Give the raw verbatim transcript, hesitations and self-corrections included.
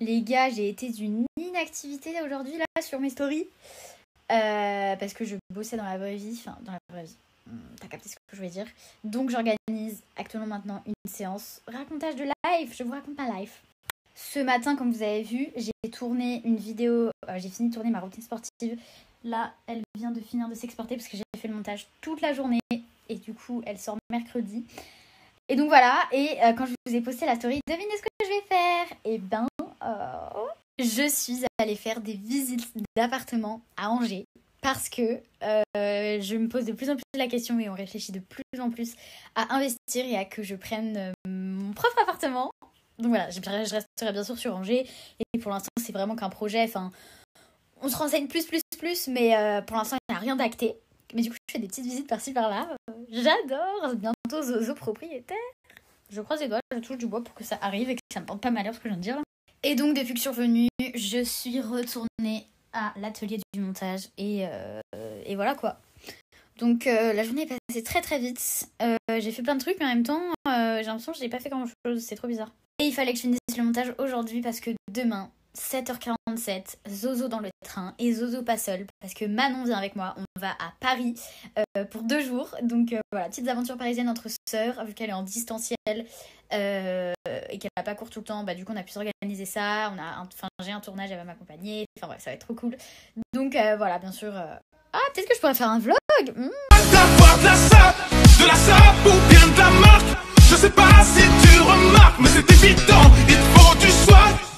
Les gars, j'ai été d'une inactivité aujourd'hui là sur mes stories. Euh, parce que je bossais dans la vraie vie. Enfin, dans la vraie vie. T'as capté ce que je voulais dire. Donc j'organise actuellement maintenant une séance racontage de live. Je vous raconte ma life. Ce matin, comme vous avez vu, j'ai tourné une vidéo. Euh, j'ai fini de tourner ma routine sportive. Là, elle vient de finir de s'exporter parce que j'ai fait le montage toute la journée. Et du coup, elle sort mercredi. Et donc voilà. Et euh, quand je vous ai posté la story, devinez ce que je vais faire. Et ben, euh, je suis allée faire des visites d'appartements à Angers. Parce que euh, je me pose de plus en plus la question et on réfléchit de plus en plus à investir et à que je prenne euh, mon propre appartement. Donc voilà, je, je resterai bien sûr sur Angers. Et pour l'instant, c'est vraiment qu'un projet. Enfin, on se renseigne plus, plus, plus. Mais euh, pour l'instant, il n'y a rien d'acté. Mais du coup, je fais des petites visites par-ci, par-là. Euh, j'adore. Bientôt, Zozo propriétaire. Je croise les doigts, je touche du bois pour que ça arrive et que ça me porte pas malheur ce que je viens de dire là. Et donc, depuis que je suis revenue, je suis retournée à l'atelier du montage et, euh, et voilà quoi. Donc euh, la journée est passée très très vite. Euh, j'ai fait plein de trucs mais en même temps euh, j'ai l'impression que je n'ai pas fait grand chose, c'est trop bizarre. Et il fallait que je finisse le montage aujourd'hui parce que demain, sept heures quarante-sept, Zozo dans le train et Zozo pas seul parce que Manon vient avec moi. On va à Paris euh, pour deux jours. Donc euh, voilà, petites aventures parisiennes entre sœurs vu qu'elle est en distanciel euh, et qu'elle n'a pas cours tout le temps. Bah, du coup, on a pu s'organiser ça. On a un, enfin, j'ai un tournage, elle va m'accompagner. Enfin bref, ça va être trop cool. Donc euh, voilà, bien sûr. Euh... Ah, peut-être que je pourrais faire un vlog. Mmh. D'avoir de la sape, de la sape ou bien de la marque. Je sais pas si tu remarques, mais c'est évident, il te faut du swag.